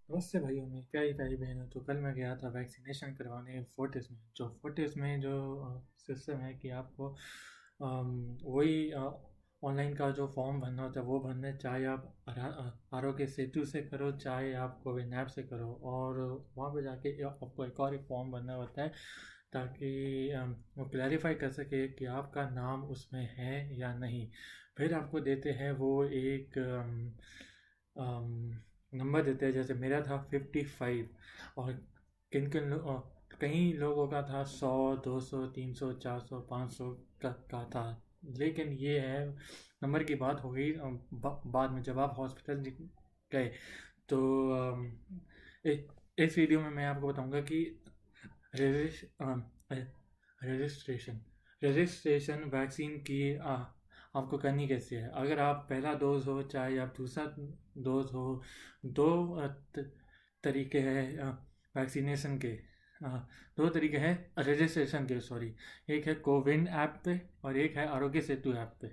नमस्ते भाइयों में प्यारी प्यारी बहनों। तो कल मैं गया था वैक्सीनेशन करवाने फोर्टिस में। फोर्टिस में जो सिस्टम है कि आपको वही ऑनलाइन का जो फॉर्म भरना होता है वो भरना है, चाहे आप आरोग्य सेतु से करो चाहे आप कोविन ऐप से करो। और वहाँ पे जाके आपको एक फॉर्म भरना होता है ताकि वो क्लैरिफाई कर सके कि आपका नाम उसमें है या नहीं। फिर आपको देते हैं वो एक नंबर देते हैं। जैसे मेरा था 55 और कई लोगों का था 100, 200, 300, 400, 500 का था। लेकिन ये है, नंबर की बात हो गई बाद में जब आप हॉस्पिटल गए। तो इस वीडियो में मैं आपको बताऊंगा कि रजिस्ट्रेशन रजिस्ट्रेशन वैक्सीन की आपको करनी कैसे है। अगर आप पहला डोज हो चाहे आप दूसरा डोज हो, दो तरीके हैं वैक्सीनेशन के। अ, दो तरीके हैं रजिस्ट्रेशन के, सॉरी। एक है कोविन ऐप पे और एक है आरोग्य सेतु ऐप पे।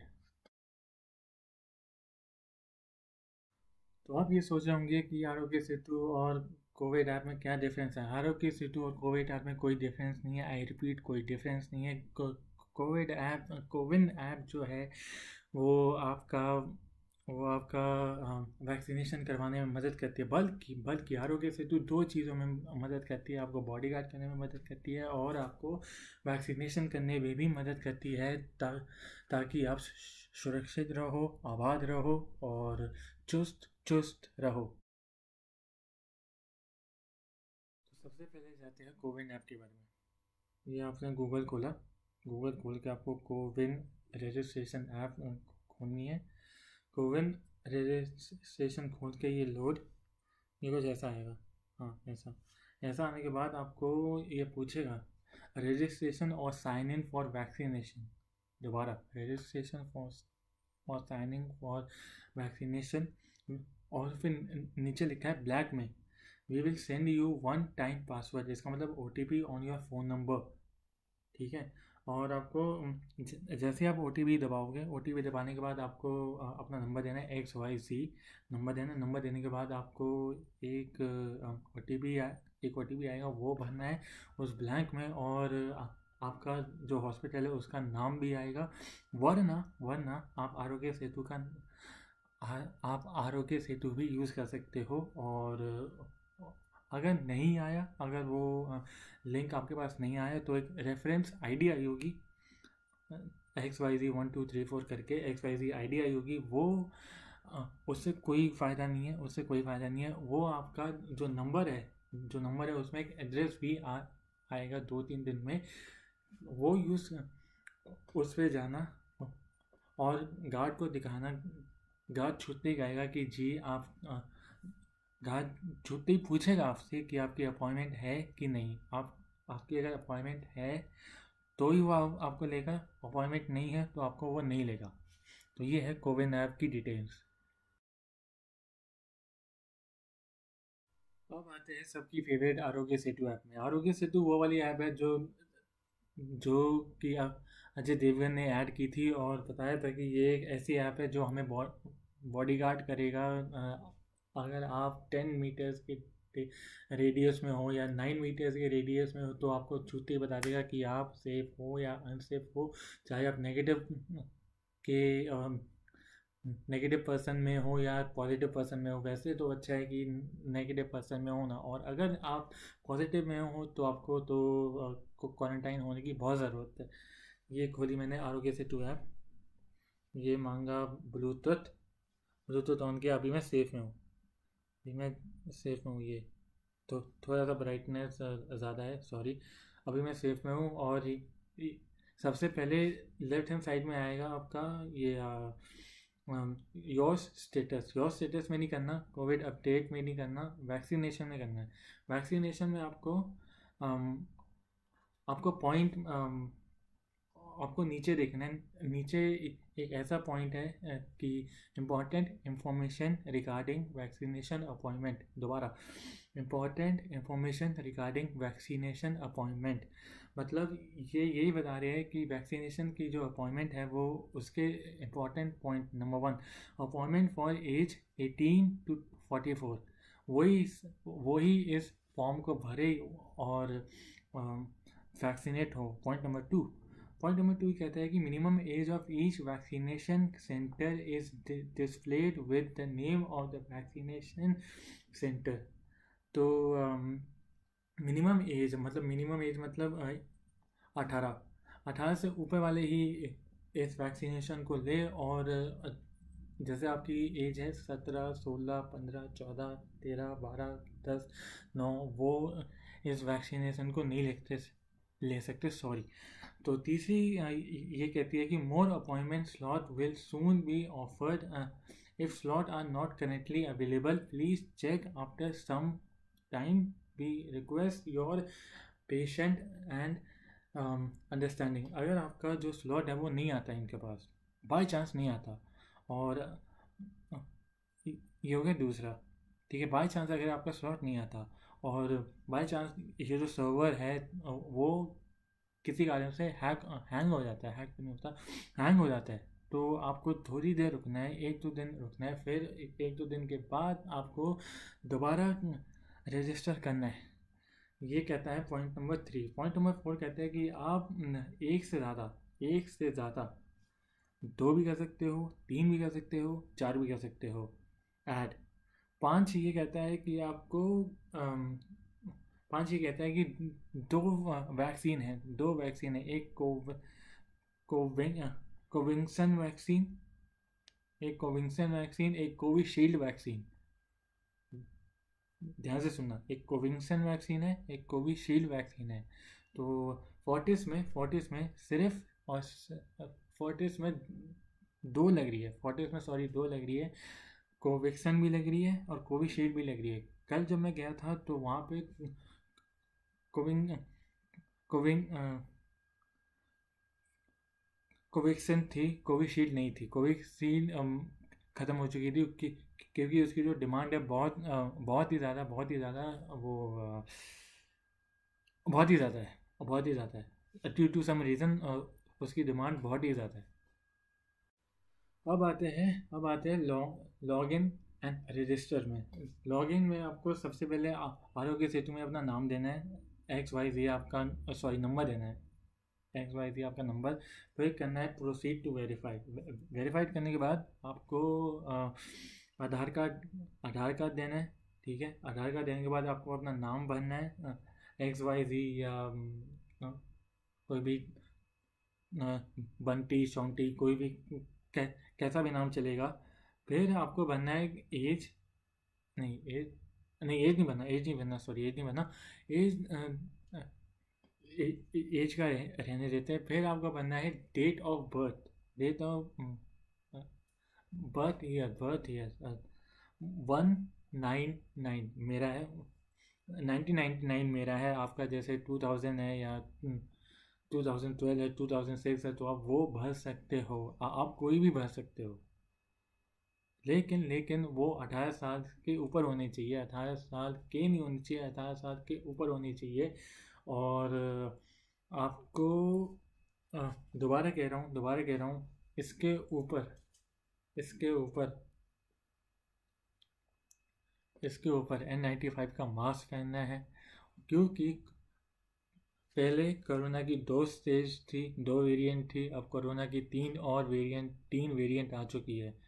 तो आप ये सोच रहे होंगे कि आरोग्य सेतु और कोविड ऐप में क्या डिफरेंस है। आरोग्य सेतु और कोविड ऐप में कोई डिफरेंस नहीं है। आई रिपीट, कोई डिफरेंस नहीं है। कोविन ऐप जो है वो आपका वैक्सीनेशन करवाने में मदद करती है। बल्कि आरोग्य सेतु दो चीज़ों में मदद करती है। आपको बॉडीगार्ड करने में मदद करती है और आपको वैक्सीनेशन करने में भी मदद करती है, ताकि आप सुरक्षित रहो, आबाद रहो और चुस्त चुस्त रहो। तो सबसे पहले जाते हैं कोविन ऐप के बारे में। ये आपने गूगल खोला। गूगल खोल के आपको कोविन रजिस्ट्रेशन ऐप खोलनी है। कोविन रजिस्ट्रेशन खोल के ये लोड, ये कुछ ऐसा आएगा। हाँ, ऐसा ऐसा आने के बाद आपको ये पूछेगा रजिस्ट्रेशन और साइन इन फॉर वैक्सीनेशन। दोबारा registration for sign in for vaccination. और फिर नीचे लिखा है ब्लैक में, we will send you one time password. इसका मतलब OTP on your phone number. ठीक है। और आपको जैसे ही आप OTP दबाओगे, OTP दबाने के बाद आपको अपना नंबर देना है, XYZ नंबर देना है। नंबर देने के बाद आपको एक OTP एक OTP आएगा, वो भरना है उस ब्लैंक में। और आपका जो हॉस्पिटल है उसका नाम भी आएगा। वरना वरना आप आरोग्य सेतु भी यूज़ कर सकते हो। और अगर नहीं आया, अगर वो लिंक आपके पास नहीं आया, तो एक रेफरेंस आईडी आई होगी, XYZ 1234 करके XYZ आईडी आई होगी। वो उससे कोई फ़ायदा नहीं है, उससे कोई फ़ायदा नहीं है। वो आपका जो नंबर है उसमें एक एड्रेस भी आएगा 2-3 दिन में। वो यूज़ उस पर जाना और गार्ड को दिखाना। गार्ड छूटते ही कहेगा कि जी आप गार्ड छूटते ही पूछेगा आपसे कि आपकी अपॉइंटमेंट है कि नहीं। आपकी अगर अपॉइंटमेंट है तो ही वो आपको लेगा, अपॉइंटमेंट नहीं है तो आपको वो नहीं लेगा। तो ये है कोविन ऐप की डिटेल्स। अब आते हैं सबकी फेवरेट आरोग्य सेतु ऐप में। आरोग्य सेतु वो वाली ऐप है जो जो कि अजय देवगन ने ऐड की थी और बताया था कि ये एक ऐसी ऐप है जो हमें बॉडीगार्ड करेगा। अगर आप 10 मीटर्स के रेडियस में हो या 9 मीटर्स के रेडियस में हो तो आपको छूते ही बता देगा कि आप सेफ हो या अनसेफ हो। चाहे आप के नेगेटिव पर्सन में हो या पॉजिटिव पर्सन में हो। वैसे तो अच्छा है कि नेगेटिव पर्सन में हो ना, और अगर आप पॉजिटिव में हो तो आपको तो क्वारंटाइन होने की बहुत ज़रूरत है। ये खोली मैंने आरोग्य सेतु ऐप। ये मांगा ब्लूटूथ ब्लूटूथ ऑन किया। अभी मैं सेफ में हूँ। अभी मैं सेफ में हूँ। ये तो थोड़ा सा ब्राइटनेस ज़्यादा है, सॉरी। अभी मैं सेफ में हूँ। और सबसे पहले लेफ्ट हैंड साइड में आएगा आपका ये योर स्टेटस में नहीं करना, कोविड अपडेट में नहीं करना, वैक्सीनेशन में करना है। वैक्सीनेशन में आपको पॉइंट आपको नीचे देखना है। नीचे एक ऐसा पॉइंट है कि important information regarding vaccination appointment. दोबारा, important information regarding vaccination appointment. मतलब ये यही बता रहे हैं कि वैक्सीनेशन की जो अपॉइंटमेंट है वो उसके important point number 1, appointment for age 18 to 44। वही इस फॉर्म को भरे और वैक्सीनेट हो। पॉइंट नंबर 2 कहता है कि minimum age of each vaccination centre is displayed with the name of the vaccination centre. तो मिनिमम एज मतलब 18 से ऊपर वाले ही इस वैक्सीनेशन को ले, और जैसे आपकी एज है 17, 16, 15, 14, 13, 12, 10, 9, वो इस वैक्सीनेशन को नहीं ले सकते, सॉरी। तो तीसरी ये कहती है कि more appointment slot will soon be offered. If slot are not currently available please check after some time. We request your patience and understanding. अगर आपका जो स्लॉट है वो नहीं आता है, इनके पास बाय चांस नहीं आता, और ये हो गया दूसरा, ठीक है। बाय चांस अगर आपका स्लॉट नहीं आता और बाय चांस ये जो सर्वर है वो किसी कारण से हैंग हो जाता है, हैक नहीं होता, हैंग हो जाता है, तो आपको थोड़ी देर रुकना है, 1-2 दिन रुकना है। फिर 1-2 दिन के बाद आपको दोबारा रजिस्टर करना है। ये कहता है पॉइंट नंबर 3। पॉइंट नंबर 4 कहता है कि आप एक से ज़्यादा 2 भी कर सकते हो, 3 भी कर सकते हो, 4 भी कर सकते हो ऐड। 5 ये कहता है कि आपको 5 ये कहता है कि दो वैक्सीन है, एक कोविंसन वैक्सीन, एक कोविशील्ड वैक्सीन। ध्यान से सुनना, एक कोविंसन वैक्सीन है, एक कोविशील्ड वैक्सीन है। तो फोर्टिस में सिर्फ और फोर्टिस में 2 लग रही है, दो लग रही है। कोवैक्सीन भी लग रही है और कोविशील्ड भी लग रही है। कल जब मैं गया था तो वहाँ पे कोवैक्सीन थी, कोविशील्ड नहीं थी। कोविशील्ड ख़त्म हो चुकी थी क्योंकि उसकी जो डिमांड है बहुत ही ज़्यादा है ड्यू टू सम रीज़न। उसकी डिमांड बहुत ही ज़्यादा है। अब आते हैं लॉग इन एंड रजिस्टर में। लॉग इन में आपको सबसे पहले आरोग्य सेतु में अपना नाम देना है, XYZ आपका नंबर देना है, XYZ आपका नंबर। फिर करना है प्रोसीड टू वेरीफाइड करने के बाद आपको आधार कार्ड देना है, ठीक है। आधार कार्ड देने के बाद आपको अपना नाम भरना है, XYZ या कोई भी बंटी शोंटी, कोई भी कैसा भी नाम चलेगा। फिर आपको भरना है एज नहीं भरना, एज का रहने देते हैं। फिर आपको भरना है डेट ऑफ बर्थ ईयर 199 मेरा है, 1999 मेरा है। आपका जैसे 2000 है या 2012 है, 2006 है, तो आप वो भर सकते हो, आप कोई भी भर सकते हो। लेकिन वो 18 साल के ऊपर होने चाहिए, 18 साल के नहीं होनी चाहिए, 18 साल के ऊपर होनी चाहिए। और आपको दोबारा कह रहा हूँ, इसके ऊपर N95 का मास्क पहनना है, क्योंकि पहले कोरोना की 2 स्टेज थी, 2 वेरिएंट थी। अब कोरोना की 3 वेरिएंट आ चुकी है।